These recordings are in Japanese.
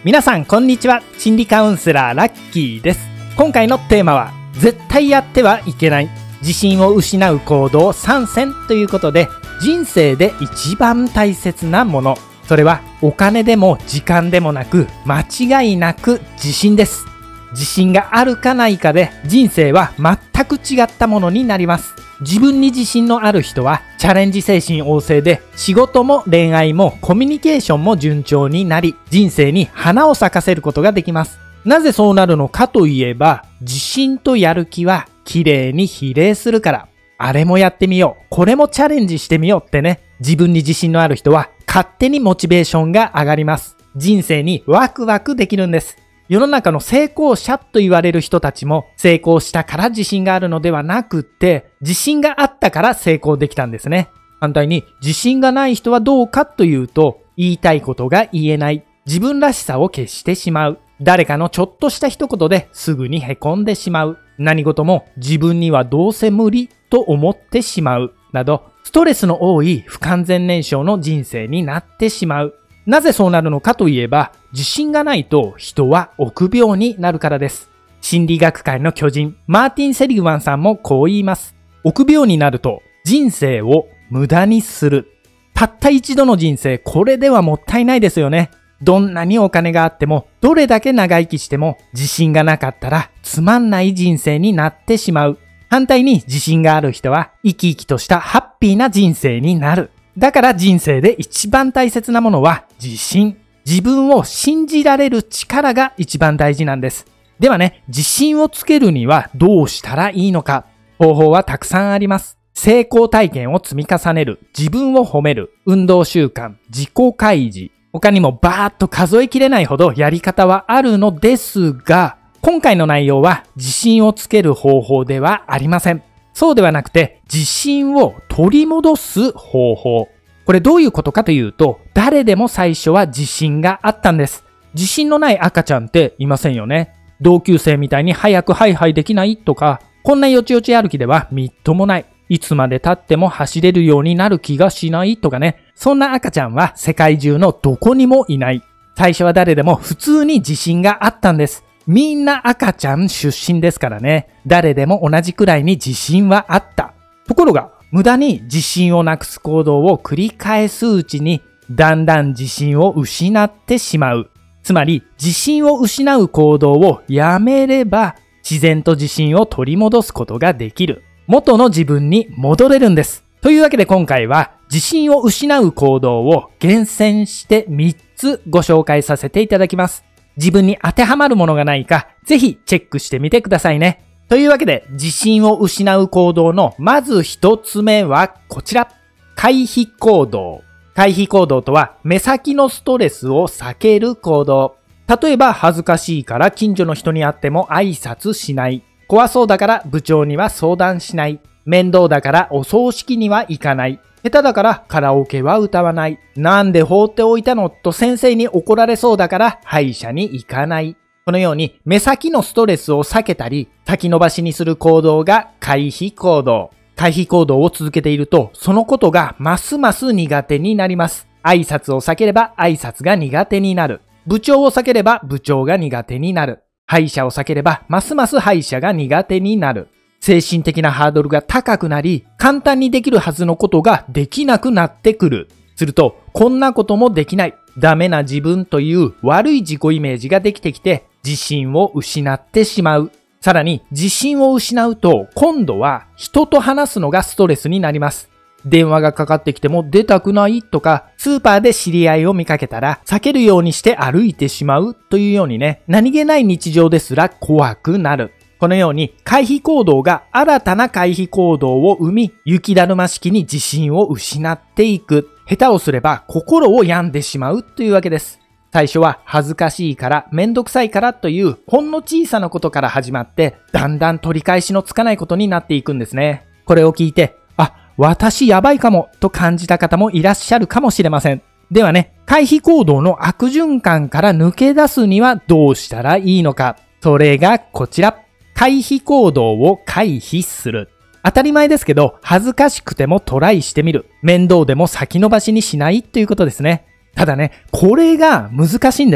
皆さんこんにちは。心理カウンセラーラッキーです。今回のテーマは絶対やってはいけない自信を失う行動3選ということで、人生で一番大切なもの、それはお金でも時間でもなく間違いなく自信です。自信があるかないかで人生は全く違ったものになります。自分に自信のある人はチャレンジ精神旺盛で、仕事も恋愛もコミュニケーションも順調になり、人生に花を咲かせることができます。なぜそうなるのかといえば、自信とやる気は綺麗に比例するから。あれもやってみよう、これもチャレンジしてみようってね、自分に自信のある人は勝手にモチベーションが上がります。人生にワクワクできるんです。世の中の成功者と言われる人たちも、成功したから自信があるのではなくって、自信があったから成功できたんですね。反対に自信がない人はどうかというと、言いたいことが言えない、自分らしさを消してしまう、誰かのちょっとした一言ですぐに凹んでしまう、何事も自分にはどうせ無理と思ってしまうなど、ストレスの多い不完全燃焼の人生になってしまう。なぜそうなるのかといえば、自信がないと人は臆病になるからです。心理学界の巨人、マーティン・セリグマンさんもこう言います。臆病になると人生を無駄にする。たった一度の人生、これではもったいないですよね。どんなにお金があっても、どれだけ長生きしても、自信がなかったらつまんない人生になってしまう。反対に自信がある人は生き生きとしたハッピーな人生になる。だから人生で一番大切なものは自信。自分を信じられる力が一番大事なんです。ではね、自信をつけるにはどうしたらいいのか。方法はたくさんあります。成功体験を積み重ねる、自分を褒める、運動習慣、自己開示。他にもバーッと数えきれないほどやり方はあるのですが、今回の内容は自信をつける方法ではありません。そうではなくて、自信を取り戻す方法。これどういうことかというと、誰でも最初は自信があったんです。自信のない赤ちゃんっていませんよね。同級生みたいに早くハイハイできないとか、こんなよちよち歩きではみっともない。いつまで経っても走れるようになる気がしないとかね。そんな赤ちゃんは世界中のどこにもいない。最初は誰でも普通に自信があったんです。みんな赤ちゃん出身ですからね。誰でも同じくらいに自信はあった。ところが、無駄に自信をなくす行動を繰り返すうちに、だんだん自信を失ってしまう。つまり、自信を失う行動をやめれば、自然と自信を取り戻すことができる。元の自分に戻れるんです。というわけで今回は、自信を失う行動を厳選して3つご紹介させていただきます。自分に当てはまるものがないか、ぜひチェックしてみてくださいね。というわけで、自信を失う行動のまず一つ目はこちら。回避行動。回避行動とは、目先のストレスを避ける行動。例えば、恥ずかしいから近所の人に会っても挨拶しない。怖そうだから部長には相談しない。面倒だからお葬式には行かない。下手だからカラオケは歌わない。なんで放っておいたのと先生に怒られそうだから歯医者に行かない。このように目先のストレスを避けたり先延ばしにする行動が回避行動。回避行動を続けているとそのことがますます苦手になります。挨拶を避ければ挨拶が苦手になる。部長を避ければ部長が苦手になる。歯医者を避ければますます歯医者が苦手になる。精神的なハードルが高くなり、簡単にできるはずのことができなくなってくる。すると、こんなこともできない。ダメな自分という悪い自己イメージができてきて、自信を失ってしまう。さらに、自信を失うと、今度は人と話すのがストレスになります。電話がかかってきても出たくないとか、スーパーで知り合いを見かけたら避けるようにして歩いてしまうというようにね、何気ない日常ですら怖くなる。このように回避行動が新たな回避行動を生み、雪だるま式に自信を失っていく。下手をすれば心を病んでしまうというわけです。最初は恥ずかしいから、めんどくさいからというほんの小さなことから始まって、だんだん取り返しのつかないことになっていくんですね。これを聞いて、私やばいかもと感じた方もいらっしゃるかもしれません。ではね、回避行動の悪循環から抜け出すにはどうしたらいいのか。それがこちら。回避行動を回避する。当たり前ですけど、恥ずかしくてもトライしてみる。面倒でも先延ばしにしないということですね。ただね、これが難しいんです。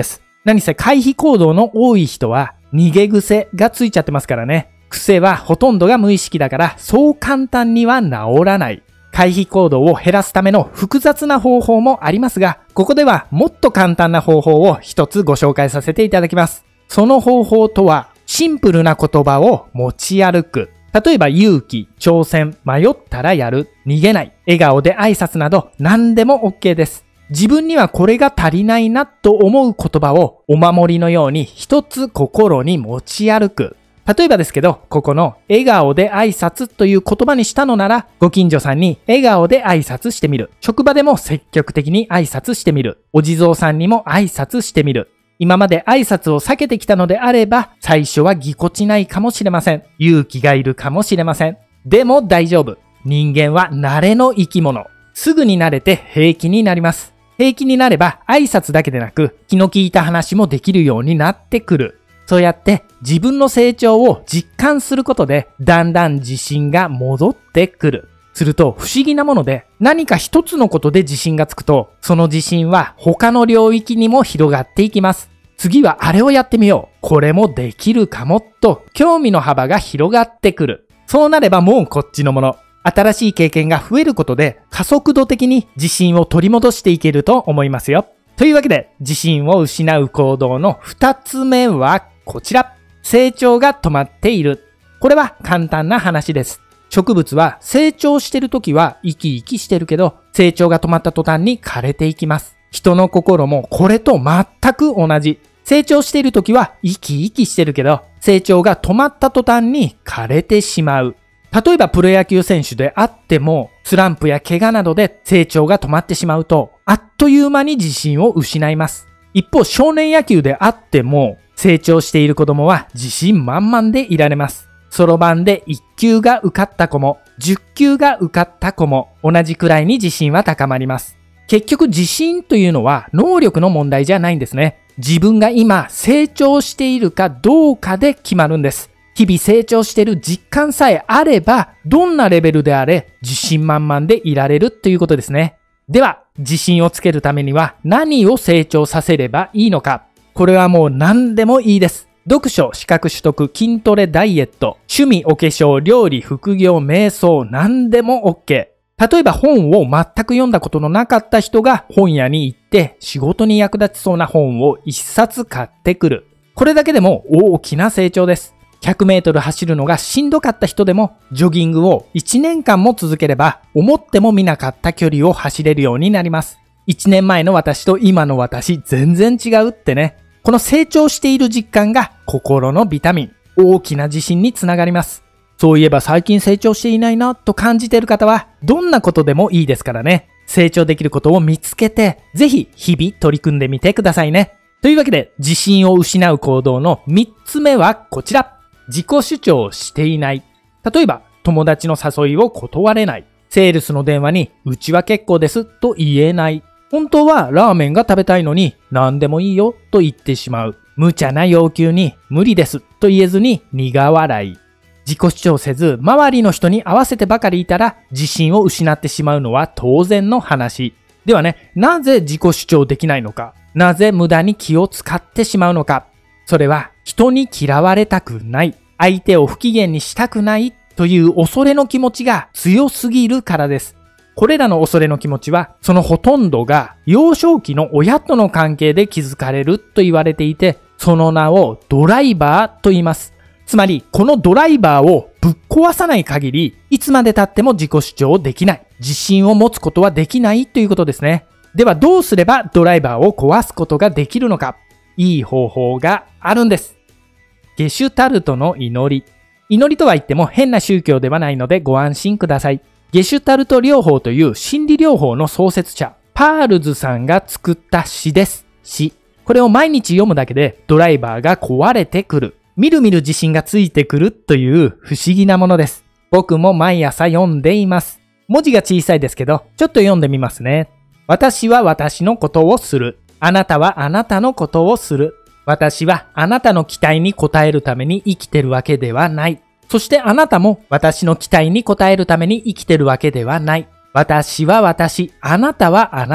何せ回避行動の多い人は逃げ癖がついちゃってますからね。癖はほとんどが無意識だからそう簡単には治らない。回避行動を減らすための複雑な方法もありますが、ここではもっと簡単な方法を一つご紹介させていただきます。その方法とは、シンプルな言葉を持ち歩く。例えば勇気、挑戦、迷ったらやる、逃げない、笑顔で挨拶など何でも OK です。自分にはこれが足りないなと思う言葉をお守りのように一つ心に持ち歩く。例えばですけど、ここの笑顔で挨拶という言葉にしたのなら、ご近所さんに笑顔で挨拶してみる。職場でも積極的に挨拶してみる。お地蔵さんにも挨拶してみる。今まで挨拶を避けてきたのであれば、最初はぎこちないかもしれません。勇気がいるかもしれません。でも大丈夫。人間は慣れの生き物。すぐに慣れて平気になります。平気になれば挨拶だけでなく、気の利いた話もできるようになってくる。そうやって自分の成長を実感することで、だんだん自信が戻ってくる。すると不思議なもので、何か一つのことで自信がつくと、その自信は他の領域にも広がっていきます。次はあれをやってみよう。これもできるかもと、興味の幅が広がってくる。そうなればもうこっちのもの。新しい経験が増えることで、加速度的に自信を取り戻していけると思いますよ。というわけで、自信を失う行動の2つ目はこちら。成長が止まっている。これは簡単な話です。植物は成長してるときは生き生きしてるけど、成長が止まった途端に枯れていきます。人の心もこれと全く同じ。成長しているときは生き生きしてるけど、成長が止まった途端に枯れてしまう。例えばプロ野球選手であっても、スランプや怪我などで成長が止まってしまうと、あっという間に自信を失います。一方、少年野球であっても、成長している子供は自信満々でいられます。そろばんで1級が受かった子も、10級が受かった子も、同じくらいに自信は高まります。結局自信というのは能力の問題じゃないんですね。自分が今成長しているかどうかで決まるんです。日々成長している実感さえあれば、どんなレベルであれ自信満々でいられるということですね。では、自信をつけるためには何を成長させればいいのか。これはもう何でもいいです。読書、資格取得、筋トレ、ダイエット、趣味、お化粧、料理、副業、瞑想、何でも OK。例えば本を全く読んだことのなかった人が本屋に行って仕事に役立ちそうな本を一冊買ってくる。これだけでも大きな成長です。100メートル走るのがしんどかった人でも、ジョギングを1年間も続ければ、思ってもみなかった距離を走れるようになります。1年前の私と今の私、全然違うってね。この成長している実感が心のビタミン、大きな自信につながります。そういえば最近成長していないなと感じている方は、どんなことでもいいですからね。成長できることを見つけて、ぜひ日々取り組んでみてくださいね。というわけで、自信を失う行動の3つ目はこちら。自己主張していない。例えば、友達の誘いを断れない。セールスの電話に、うちは結構ですと言えない。本当はラーメンが食べたいのに、何でもいいよと言ってしまう。無茶な要求に、無理ですと言えずに苦笑い。自己主張せず、周りの人に合わせてばかりいたら、自信を失ってしまうのは当然の話。ではね、なぜ自己主張できないのか。なぜ無駄に気を使ってしまうのか。それは、人に嫌われたくない。相手を不機嫌にしたくないという恐れの気持ちが強すぎるからです。これらの恐れの気持ちは、そのほとんどが幼少期の親との関係で築かれると言われていて、その名をドライバーと言います。つまり、このドライバーをぶっ壊さない限り、いつまで経っても自己主張できない。自信を持つことはできないということですね。ではどうすればドライバーを壊すことができるのか。いい方法があるんです。ゲシュタルトの祈り。祈りとは言っても変な宗教ではないのでご安心ください。ゲシュタルト療法という心理療法の創設者、パールズさんが作った詩です。詩。これを毎日読むだけでドライバーが壊れてくる。みるみる自信がついてくるという不思議なものです。僕も毎朝読んでいます。文字が小さいですけど、ちょっと読んでみますね。私は私のことをする。あなたはあなたのことをする。私はあなたの期待に応えるために生きてるわけではない。そしてあなたも私の期待に応えるために生きてるわけではない。私は私、あなたはあなた。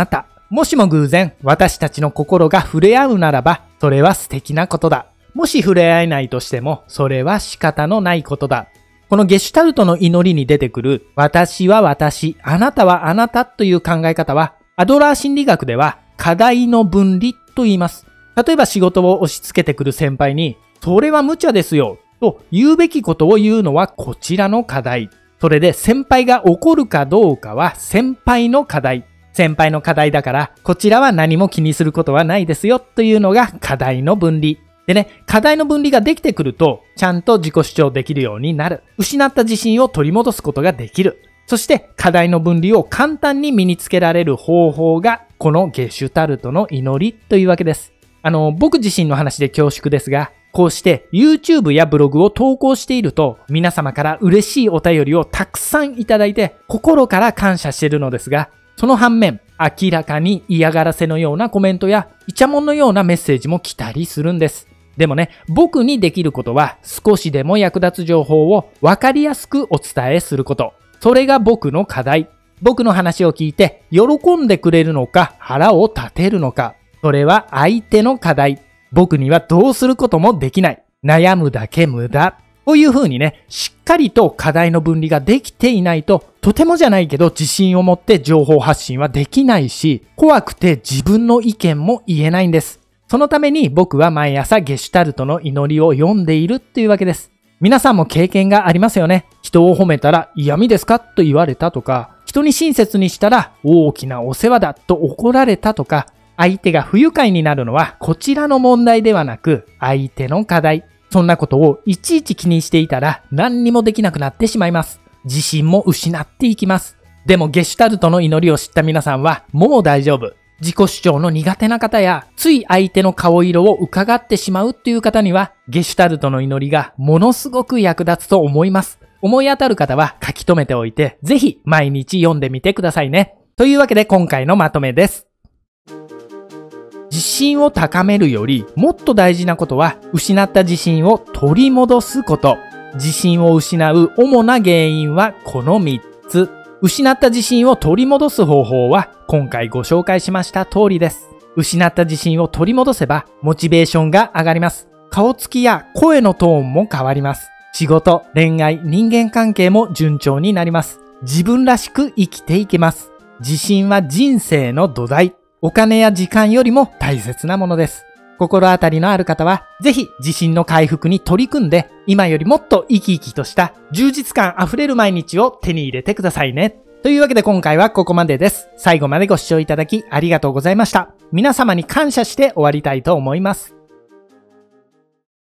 もしも偶然私たちの心が触れ合うならば、それは素敵なことだ。もし触れ合えないとしても、それは仕方のないことだ。このゲシュタルトの祈りに出てくる、私は私、あなたはあなたという考え方は、アドラー心理学では課題の分離と言います。例えば仕事を押し付けてくる先輩に、それは無茶ですよ、と言うべきことを言うのはこちらの課題。それで先輩が怒るかどうかは先輩の課題。先輩の課題だから、こちらは何も気にすることはないですよというのが課題の分離。でね、課題の分離ができてくると、ちゃんと自己主張できるようになる。失った自信を取り戻すことができる。そして課題の分離を簡単に身につけられる方法が、このゲシュタルトの祈りというわけです。僕自身の話で恐縮ですが、こうして YouTube やブログを投稿していると、皆様から嬉しいお便りをたくさんいただいて、心から感謝しているのですが、その反面、明らかに嫌がらせのようなコメントや、イチャモンのようなメッセージも来たりするんです。でもね、僕にできることは、少しでも役立つ情報をわかりやすくお伝えすること。それが僕の課題。僕の話を聞いて、喜んでくれるのか、腹を立てるのか。それは相手の課題。僕にはどうすることもできない。悩むだけ無駄。こういう風にね、しっかりと課題の分離ができていないと、とてもじゃないけど自信を持って情報発信はできないし、怖くて自分の意見も言えないんです。そのために僕は毎朝ゲシュタルトの祈りを読んでいるっていうわけです。皆さんも経験がありますよね。人を褒めたら嫌味ですかと言われたとか、人に親切にしたら大きなお世話だと怒られたとか、相手が不愉快になるのはこちらの問題ではなく相手の課題。そんなことをいちいち気にしていたら何にもできなくなってしまいます。自信も失っていきます。でもゲシュタルトの祈りを知った皆さんはもう大丈夫。自己主張の苦手な方やつい相手の顔色を伺ってしまうっていう方にはゲシュタルトの祈りがものすごく役立つと思います。思い当たる方は書き留めておいてぜひ毎日読んでみてくださいね。というわけで今回のまとめです。自信を高めるよりもっと大事なことは失った自信を取り戻すこと。自信を失う主な原因はこの3つ。失った自信を取り戻す方法は今回ご紹介しました通りです。失った自信を取り戻せばモチベーションが上がります。顔つきや声のトーンも変わります。仕事、恋愛、人間関係も順調になります。自分らしく生きていけます。自信は人生の土台。お金や時間よりも大切なものです。心当たりのある方は、ぜひ自信の回復に取り組んで、今よりもっと生き生きとした充実感あふれる毎日を手に入れてくださいね。というわけで今回はここまでです。最後までご視聴いただきありがとうございました。皆様に感謝して終わりたいと思います。